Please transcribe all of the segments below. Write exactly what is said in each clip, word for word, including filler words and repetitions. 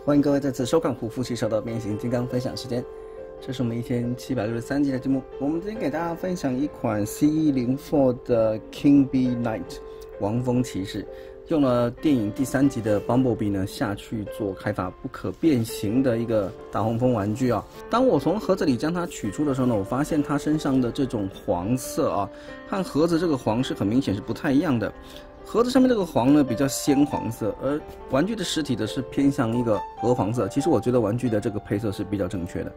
欢迎各位再次收看虎父汽车的变形金刚分享时间，这是我们一千七百六十三集的节目。我们今天给大家分享一款 C E 零四的 King Bee Knight 王蜂骑士，用了电影第三集的 Bumblebee 呢下去做开发不可变形的一个大黄蜂玩具啊。当我从盒子里将它取出的时候呢，我发现它身上的这种黄色啊，和盒子这个黄是很明显是不太一样的。盒子上面这个黄呢比较鲜黄色，而玩具的实体的是偏向一个鹅黄色。其实我觉得玩具的这个配色是比较正确的。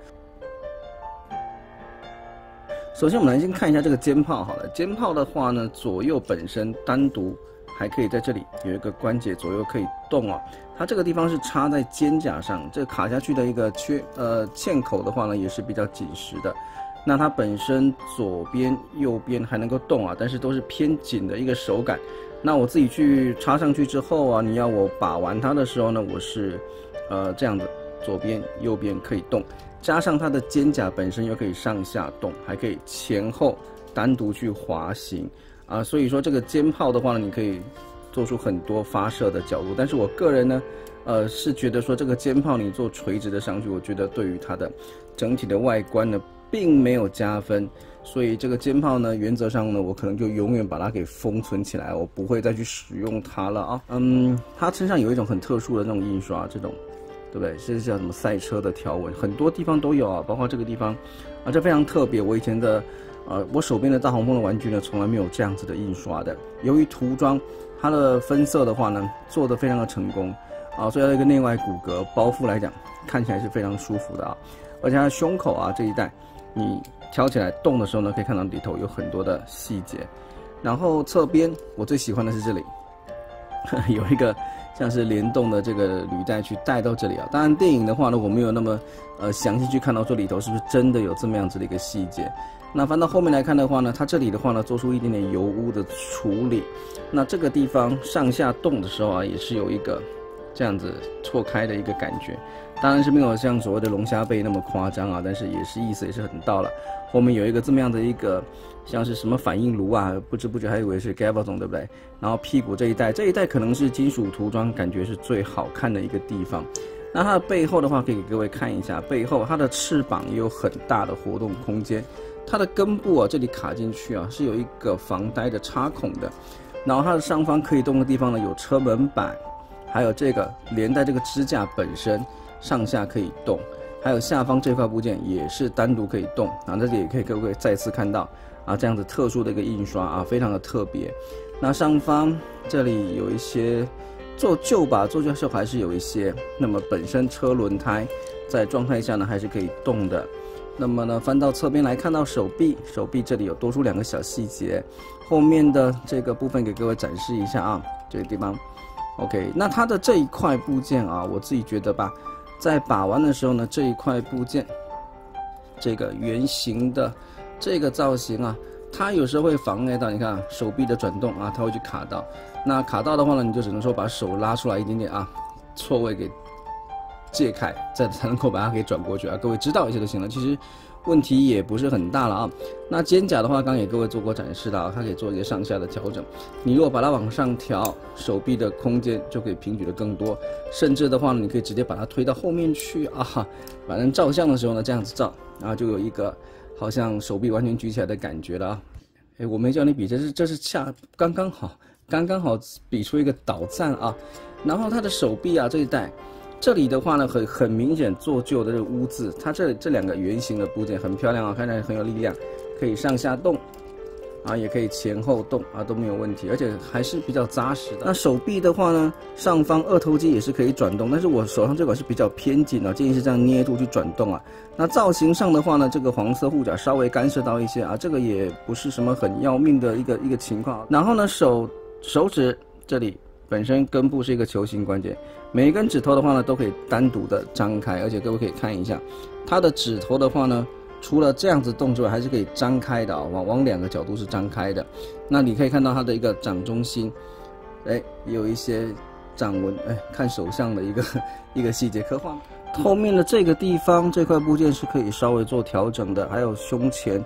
首先我们来先看一下这个肩炮好了，肩炮的话呢，左右本身单独还可以在这里有一个关节，左右可以动啊。它这个地方是插在肩胛上，这个卡下去的一个缺呃嵌口的话呢也是比较紧实的。那它本身左边右边还能够动啊，但是都是偏紧的一个手感。那我自己去插上去之后啊，你要我把玩它的时候呢，我是呃这样子，左边右边可以动，加上它的肩胛本身又可以上下动，还可以前后单独去滑行啊，所以说这个肩炮的话呢，你可以做出很多发射的角度。但是我个人呢，呃是觉得说这个肩炮你做垂直的上去，我觉得对于它的整体的外观呢，并没有加分。所以这个肩炮呢，原则上呢，我可能就永远把它给封存起来，我不会再去使用它了啊。嗯，它身上有一种很特殊的那种印刷，这种，对不对？这叫什么赛车的条纹，很多地方都有啊，包括这个地方啊，这非常特别。我以前的，呃，我手边的大黄蜂的玩具呢，从来没有这样子的印刷的。由于涂装它的分色的话呢，做得非常的成功啊，所以它的一个内外骨骼包覆来讲，看起来是非常舒服的啊。而且它的胸口啊这一带，你挑起来动的时候呢，可以看到里头有很多的细节。然后侧边我最喜欢的是这里，有一个像是联动的这个履带去带到这里啊。当然电影的话呢，我没有那么呃详细去看到说里头是不是真的有这么样子的一个细节。那翻到后面来看的话呢，它这里的话呢，做出一点点油污的处理。那这个地方上下动的时候啊，也是有一个这样子错开的一个感觉。当然是没有像所谓的龙虾背那么夸张啊，但是也是意思也是很到了。后面有一个这么样的一个像是什么反应炉啊，不知不觉还以为是 Gabazon 对不对？然后屁股这一带，这一带可能是金属涂装，感觉是最好看的一个地方。那它的背后的话，可以给各位看一下，背后它的翅膀也有很大的活动空间。它的根部啊，这里卡进去啊，是有一个防呆的插孔的。然后它的上方可以动的地方呢，有车门板，还有这个连带这个支架本身上下可以动，还有下方这块部件也是单独可以动啊。这里也可以各位再次看到啊，这样子特殊的一个印刷啊，非常的特别。那上方这里有一些做旧吧，做旧时候还是有一些。那么本身车轮胎在状态下呢，还是可以动的。那么呢，翻到侧边来看到手臂，手臂这里有多出两个小细节。后面的这个部分给各位展示一下啊，这个地方。OK， 那它的这一块部件啊，我自己觉得吧，在把玩的时候呢，这一块部件，这个圆形的这个造型啊，它有时候会妨碍到你看手臂的转动啊，它会去卡到。那卡到的话呢，你就只能说把手拉出来一点点啊，错位给借开，再才能够把它给转过去啊。各位知道一下就行了，其实问题也不是很大了啊。那肩胛的话，刚刚给各位做过展示的啊，它可以做一个上下的调整。你如果把它往上调，手臂的空间就可以平举的更多，甚至的话呢，你可以直接把它推到后面去啊。反正照相的时候呢，这样子照，然后就有一个好像手臂完全举起来的感觉了啊。哎，我没叫你比，这是这是恰刚刚好，刚刚好比出一个倒赞啊。然后它的手臂啊这一带。这里的话呢，很很明显做旧的这个污渍，它这这两个圆形的部件很漂亮啊，看起来很有力量，可以上下动，啊，也可以前后动啊，都没有问题，而且还是比较扎实的。那手臂的话呢，上方二头肌也是可以转动，但是我手上这款是比较偏紧的，建议是这样捏住去转动啊。那造型上的话呢，这个黄色护甲稍微干涉到一些啊，这个也不是什么很要命的一个一个情况。然后呢，手手指这里。本身根部是一个球形关节，每一根指头的话呢都可以单独的张开，而且各位可以看一下，它的指头的话呢，除了这样子动之外，还是可以张开的啊，往往两个角度是张开的。那你可以看到它的一个掌中心，哎，有一些掌纹，哎，看手相的一个一个细节刻画。后面的这个地方这块部件是可以稍微做调整的，还有胸前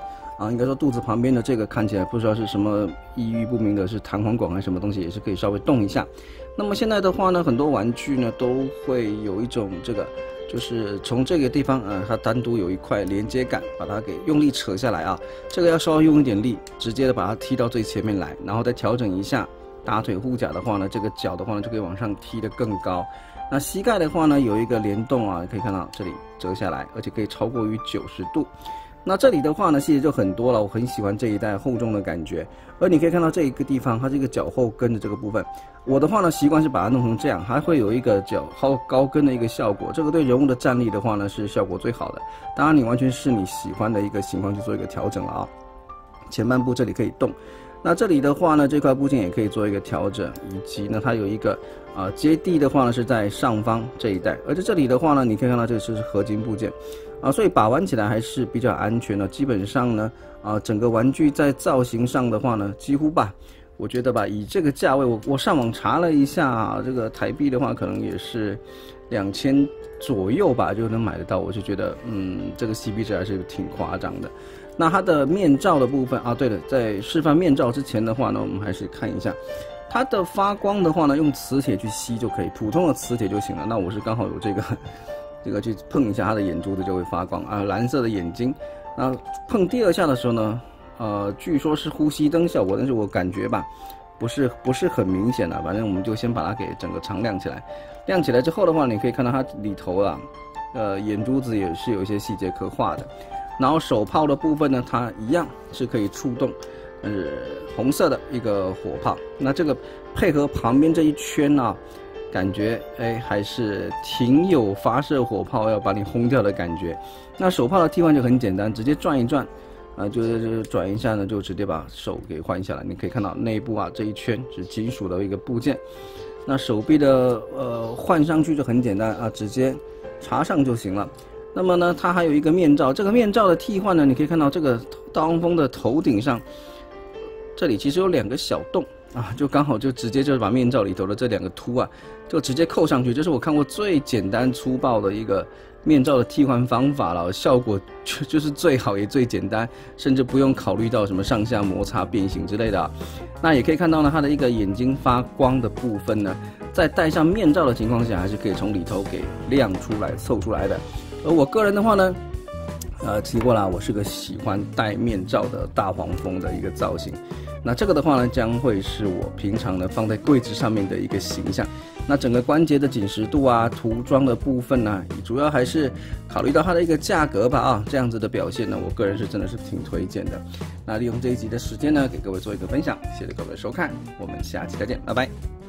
啊，应该说肚子旁边的这个看起来不知道是什么异域不明的，是弹簧管还是什么东西，也是可以稍微动一下。那么现在的话呢，很多玩具呢都会有一种这个。就是从这个地方，呃，它单独有一块连接杆，把它给用力扯下来啊。这个要稍微用一点力，直接的把它踢到最前面来，然后再调整一下大腿护甲的话呢，这个脚的话呢就可以往上踢得更高。那膝盖的话呢，有一个联动啊，可以看到这里折下来，而且可以超过于九十度。那这里的话呢，细节就很多了，我很喜欢这一代厚重的感觉。而你可以看到这一个地方，它这个脚后跟的这个部分，我的话呢，习惯是把它弄成这样，还会有一个脚后高跟的一个效果。这个对人物的站立的话呢，是效果最好的。当然，你完全是你喜欢的一个情况去做一个调整了啊。前半部这里可以动，那这里的话呢，这块部件也可以做一个调整，以及呢，它有一个啊、呃、接地的话呢是在上方这一带，而在这里的话呢，你可以看到这个是合金部件。啊，所以把玩起来还是比较安全的。基本上呢，啊，整个玩具在造型上的话呢，几乎吧，我觉得吧，以这个价位，我我上网查了一下、啊，这个台币的话，可能也是两千左右吧，就能买得到。我就觉得，嗯，这个 C P 值还是挺夸张的。那它的面罩的部分啊，对了，在示范面罩之前的话呢，我们还是看一下它的发光的话呢，用磁铁去吸就可以，普通的磁铁就行了。那我是刚好有这个。这个去碰一下它的眼珠子就会发光啊，蓝色的眼睛。那碰第二下的时候呢，呃，据说是呼吸灯效果，但是我感觉吧，不是不是很明显的。反正我们就先把它给整个常亮起来。亮起来之后的话，你可以看到它里头啊，呃，眼珠子也是有一些细节刻画的。然后手炮的部分呢，它一样是可以触动，呃，红色的一个火炮。那这个配合旁边这一圈啊。感觉哎，还是挺有发射火炮要把你轰掉的感觉。那手炮的替换就很简单，直接转一转，啊，就是转一下呢，就直接把手给换下来。你可以看到内部啊这一圈是金属的一个部件。那手臂的呃换上去就很简单啊，直接插上就行了。那么呢，它还有一个面罩，这个面罩的替换呢，你可以看到这个大黄蜂的头顶上，这里其实有两个小洞。啊，就刚好就直接就是把面罩里头的这两个凸啊，就直接扣上去，这是我看过最简单粗暴的一个面罩的替换方法了，效果就就是最好也最简单，甚至不用考虑到什么上下摩擦变形之类的、啊。那也可以看到呢，它的一个眼睛发光的部分呢，在戴上面罩的情况下，还是可以从里头给亮出来、凑出来的。而我个人的话呢，呃，提过了，我是个喜欢戴面罩的大黄蜂的一个造型。那这个的话呢，将会是我平常呢放在柜子上面的一个形象。那整个关节的紧实度啊，涂装的部分呢、啊，主要还是考虑到它的一个价格吧啊，这样子的表现呢，我个人是真的是挺推荐的。那利用这一集的时间呢，给各位做一个分享，谢谢各位的收看，我们下期再见，拜拜。